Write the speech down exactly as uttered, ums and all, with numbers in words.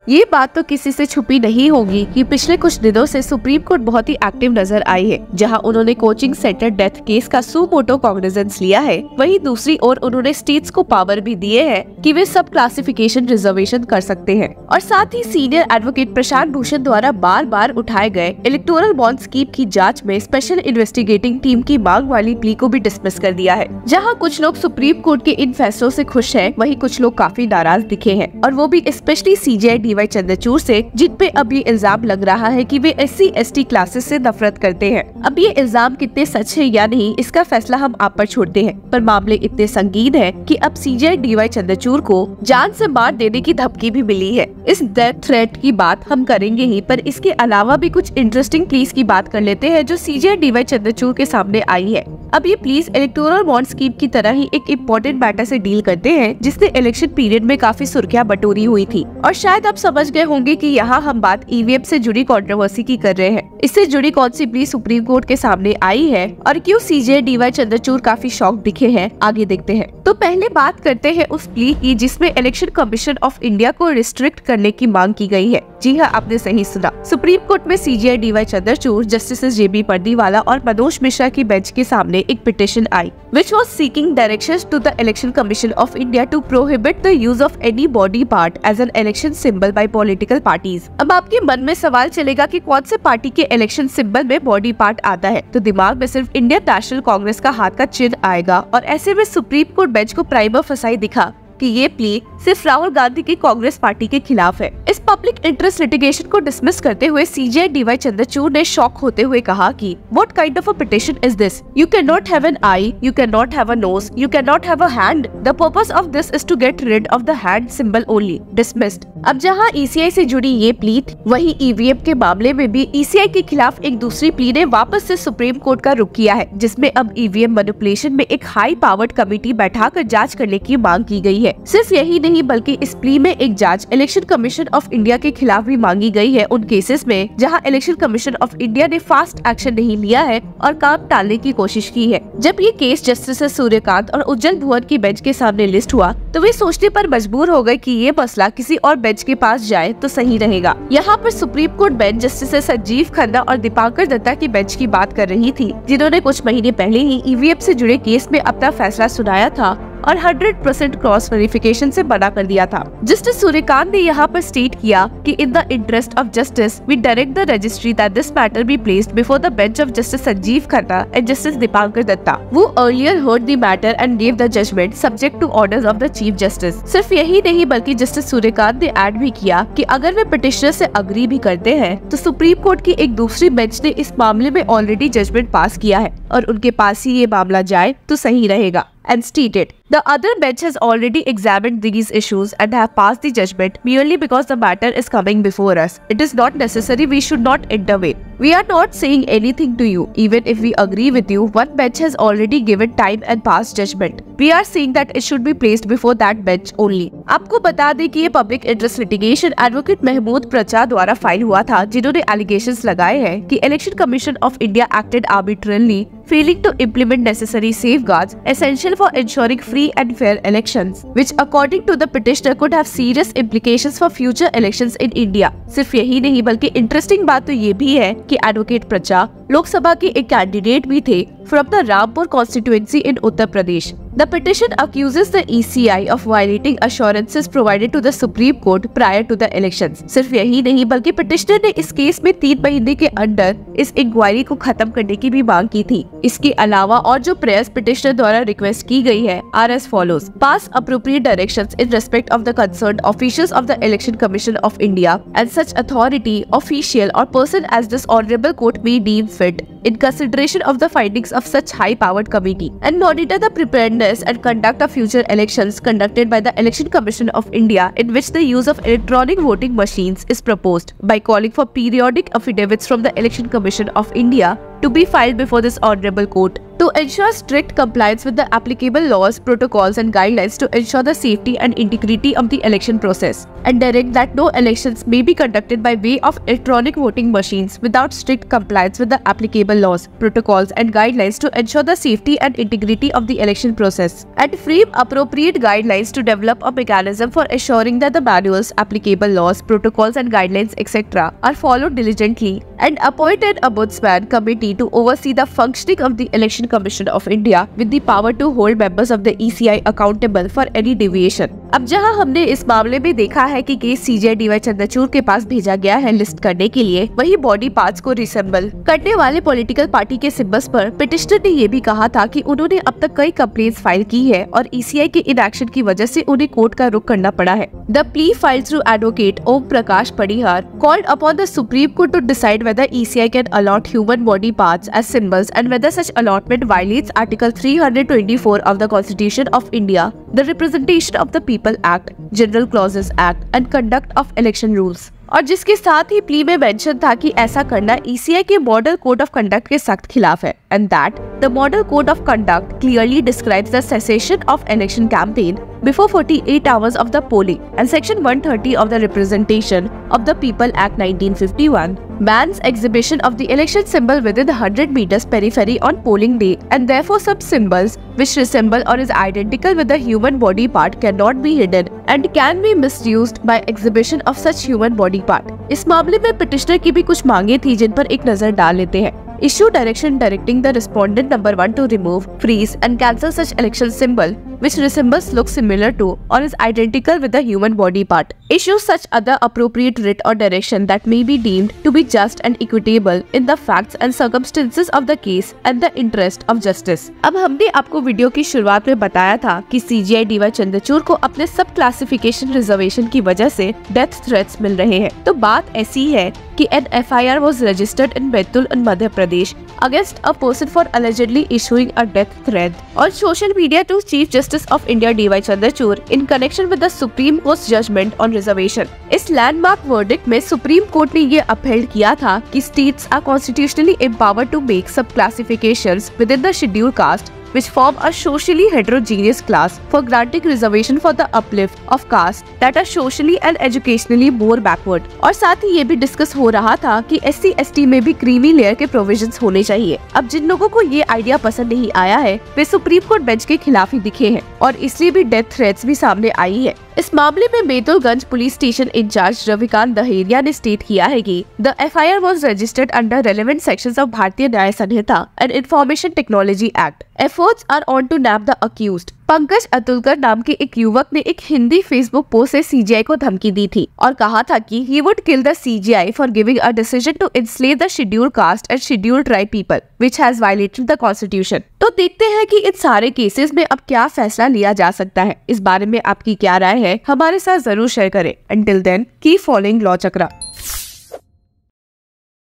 ये बात तो किसी से छुपी नहीं होगी कि पिछले कुछ दिनों से सुप्रीम कोर्ट बहुत ही एक्टिव नजर आई है। जहां उन्होंने कोचिंग सेंटर डेथ केस का सू मोटो कॉग्निजेंस लिया है, वहीं दूसरी ओर उन्होंने स्टेट्स को पावर भी दिए हैं कि वे सब क्लासिफिकेशन रिजर्वेशन कर सकते हैं। और साथ ही सीनियर एडवोकेट प्रशांत भूषण द्वारा बार बार उठाए गए इलेक्टोरल बॉन्ड स्कीम की जाँच में स्पेशल इन्वेस्टिगेटिंग टीम की मांग वाली प्ली को भी डिसमिस कर दिया है। जहाँ कुछ लोग सुप्रीम कोर्ट के इन फैसलों से खुश है, वहीं कुछ लोग काफी नाराज दिखे हैं, और वो भी स्पेशली सीजेआई डीवाई चंद्रचूड़ से, जिन पे अब ये इल्जाम लग रहा है कि वे एससी एसटी क्लासेस से नफरत करते हैं। अब ये इल्जाम कितने सच है या नहीं, इसका फैसला हम आप पर छोड़ते हैं, पर मामले इतने संगीन है कि अब सीजेआई डीवाई चंद्रचूड़ को जान से मार देने की धमकी भी मिली है। इस डेथ थ्रेट की बात हम करेंगे ही, पर इसके अलावा भी कुछ इंटरेस्टिंग प्लीज की बात कर लेते हैं जो सीजेआई डीवाई चंद्रचूड़ के सामने आई है। अब ये प्लीज इलेक्टोरल बॉन्ड स्कीम की तरह ही एक इम्पोर्टेंट मैटर से डील करते हैं, जिसने इलेक्शन पीरियड में काफी सुर्खियां बटोरी हुई थी। और शायद आप समझ गए होंगे कि यहाँ हम बात ईवीएम से जुड़ी कंट्रोवर्सी की कर रहे हैं। इससे जुड़ी कौन सी प्लीज सुप्रीम कोर्ट के सामने आई है और क्यों सीजेआई डीवाई चंद्रचूड़ काफी शॉक दिखे हैं, आगे देखते हैं। तो पहले बात करते हैं उस प्ली की जिसमें इलेक्शन कमीशन ऑफ इंडिया को रिस्ट्रिक्ट करने की मांग की गई है। जी हाँ, आपने सही सुना। सुप्रीम कोर्ट में CJI DY Chandrachud, justice JB Pardiwala और मनोज मिश्रा की बेंच के सामने एक पिटिशन आई which was seeking directions to the Election Commission of India to prohibit the use of any body part as an election symbol by political parties। अब आपके मन में सवाल चलेगा कि कौन से पार्टी के इलेक्शन सिंबल में बॉडी पार्ट आता है, तो दिमाग में सिर्फ इंडियन नेशनल कांग्रेस का हाथ का चिन्ह आएगा। और ऐसे में सुप्रीम कोर्ट बेंच को प्राइमा फसाई दिखा कि ये प्ली सिर्फ राहुल गांधी की कांग्रेस पार्टी के खिलाफ है। इस पब्लिक इंटरेस्ट लिटिगेशन को डिसमिस करते हुए सीजेआई डीवाई चंद्रचूड़ ने शॉक होते हुए कहा कि what kind of a petition is this? You can not have an eye, you can not have a nose, you can not have a hand. The purpose of this is to get rid of the hand symbol only. Dismissed. अब जहां ECI से जुड़ी ये plea थी, वहीं EVM के मामले में भी ईसीआई के खिलाफ एक दूसरी प्ली ने वापस से सुप्रीम कोर्ट का रुख किया है, जिसमें अब ईवीएम मैनिपुलेशन में एक हाई पावर्ड कमेटी बैठाकर जांच करने की मांग की गई है। सिर्फ यही नहीं, बल्कि इस प्ली में एक जांच इलेक्शन कमीशन ऑफ इंडिया के खिलाफ भी मांगी गई है उन केसेस में जहां इलेक्शन कमीशन ऑफ इंडिया ने फास्ट एक्शन नहीं लिया है और काम टालने की कोशिश की है। जब ये केस जस्टिस सूर्यकांत और उज्जवल भुवन की बेंच के सामने लिस्ट हुआ, तो वे सोचने पर मजबूर हो गए कि ये मसला किसी और बेंच के पास जाए तो सही रहेगा। यहाँ पर Supreme court bench Justice Sanjiv Khanna और दीपांकर दत्ता की बेंच की बात कर रही थी, जिन्होंने कुछ महीने पहले ही ईवीएम से जुड़े केस में अपना फैसला सुनाया था और हंड्रेड परसेंट क्रॉस वेरिफिकेशन से मना कर दिया था। जस्टिस सूर्यकांत ने यहाँ पर स्टेट किया कि in the interest of justice we direct the registry that this matter be placed before the bench of Justice Sanjiv Khanna and Justice Dipankar Datta. वो earlier heard the matter and gave the judgment subject to orders of the Chief Justice. सिर्फ यही नहीं, बल्कि justice Suryakant ने add भी किया कि अगर वे पिटिशनर से अग्री भी करते हैं, तो सुप्रीम कोर्ट की एक दूसरी बेंच ने इस मामले में ऑलरेडी जजमेंट पास किया है और उनके पास ही ये मामला जाए तो सही रहेगा। And stated, the other bench has already examined these issues and have passed the judgment merely because the matter is coming before us. It is not necessary we should not intervene. We are not saying anything to you. Even if we agree with you, one bench has already given time and passed judgment. We are saying that it should be placed before that bench only. आपको बता दें कि ये public interest litigation advocate Mahmood Pracha द्वारा file हुआ था, जिन्होंने allegations लगाए हैं कि Election commission of India acted arbitrarily, failing to implement necessary safeguards essential for ensuring free and fair elections, which according to the petitioner could have serious implications for future elections in India. सिर्फ यही नहीं, बल्कि interesting बात तो ये भी है कि एडवोकेट प्रचा लोकसभा के एक कैंडिडेट भी थे from the Rampur constituency in Uttar Pradesh. The petition accuses the E C I of violating assurances provided to the Supreme Court prior to the elections. सिर्फ यही नहीं, बल्कि petitioner ने इस केस में तीन महीने के अंदर इस इंक्वायरी को खत्म करने की भी मांग की थी। इसके अलावा और जो प्रेयर्स petitioner द्वारा रिक्वेस्ट की गई है are as follows: pass appropriate directions in respect of the concerned officials of the Election Commission of India and such authority, official or person as this honorable court may deem fit in consideration of the findings of such high-powered committee, and monitor the preparedness and conduct of future elections conducted by the Election Commission of India in which the use of electronic voting machines is proposed, by calling for periodic affidavits from the Election Commission of India to be filed before this honorable court to ensure strict compliance with the applicable laws, protocols and guidelines to ensure the safety and integrity of the election process, and direct that no elections may be conducted by way of electronic voting machines without strict compliance with the applicable laws, protocols and guidelines to ensure the safety and integrity of the election process, and frame appropriate guidelines to develop a mechanism for assuring that the manuals, applicable laws, protocols and guidelines, et cetera are followed diligently, and appoint an ombudsman committee to oversee the functioning of the Election Commission of India with the power to hold members of the E C I accountable for any deviation। अब जहां हमने इस मामले में देखा है कि case CJ D Y Chandrachud के पास भेजा गया है लिस्ट करने के लिए, वही बॉडी पार्ट्स को रिसेंबल करने वाले पॉलिटिकल पार्टी के सिंबल्स पर पिटिशनर ने ये भी कहा था कि उन्होंने अब तक कई कंप्लेंट्स फाइल की है और ई सी आई के इनएक्शन की वजह से उन्हें कोर्ट का रुख करना पड़ा है। The plea filed through advocate Om Prakash Parihar called upon the Supreme Court to decide whether E C I can allot human body parts as symbols and whether such allotment violates Article three hundred twenty-four of the Constitution of India, the Representation of the People Act, General Clauses Act and Conduct of Election Rules। और जिसके साथ ही plea में mention था कि ऐसा करना ई सी आई के model code of conduct के सख्त खिलाफ है, and that the model code of conduct clearly describes the cessation of election campaign before forty-eight hours of the polling, and section one thirty of the Representation of the People Act nineteen fifty-one bans exhibition of the election symbol within one hundred meters periphery on polling day, and therefore some symbols which resemble or is identical with the human body part cannot be hidden and can be misused by exhibition of such human body part। इस मामले में petitioner की भी कुछ मांगे थी जिन पर एक नजर डाल लेते हैं। Issue direction directing the respondent number one to remove, freeze and cancel such election symbol which resembles, looks similar to or is identical with the human body part. Issue such other appropriate writ or direction that may be deemed to be just and equitable in the facts and circumstances of the case and the interest of justice। अब हमने आपको video की शुरुआत में बताया था कि C J I D Y Chandrachud को अपने सब क्लासिफिकेशन रिजर्वेशन की वजह से डेथ थ्रेट्स मिल रहे हैं। तो बात ऐसी है कि an F I R was registered in Betul in Madhya Pradesh against a person for allegedly issuing a death threat on social media to Chief Justice of India D Y Chandrachud in connection with the Supreme Court's judgment on reservation। इस landmark verdict में supreme Court ने ये upheld किया था कि states are constitutionally empowered to make sub classifications within the scheduled caste which form a socially heterogeneous class for granting reservation for the uplift of castes that are socially and educationally more backward। और साथ ही ये भी discuss हो रहा था कि S C S T में भी क्रीमी लेयर के प्रोविजंस होने चाहिए। अब जिन लोगों को ये आइडिया पसंद नहीं आया है वे सुप्रीम कोर्ट बेंच के खिलाफ ही दिखे हैं और इसलिए भी डेथ थ्रेट्स भी सामने आई है। इस मामले में Betulganj police station incharge Ravikant Dehariya ने स्टेट किया है कि the F I R was registered under relevant sections of Bharatiya Nyaya Sanhita and information technology act. Efforts are on to nab the accused. Pankaj Atulkar नाम के एक युवक ने एक हिंदी फेसबुक पोस्ट से सी जी आई को धमकी दी थी और कहा था कि he would kill the C G I for giving a decision to enslave the scheduled caste and scheduled tribe people, which has violated the constitution। तो देखते हैं कि इन सारे केसेस में अब क्या फैसला लिया जा सकता है। इस बारे में आपकी क्या राय है, हमारे साथ जरूर शेयर करें। Until then, keep following law चक्रा।